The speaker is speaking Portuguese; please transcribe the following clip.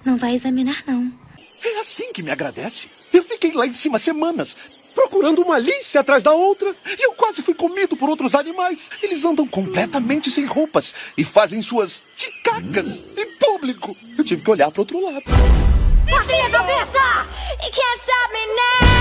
Não vai examinar, não. É assim que me agradece? Eu fiquei lá em cima semanas, procurando uma Alice atrás da outra, e eu quase fui comido por outros animais. Eles andam completamente sem roupas e fazem suas ticacas em público. Eu tive que olhar para outro lado. Desvia a cabeça! You can't stop me now!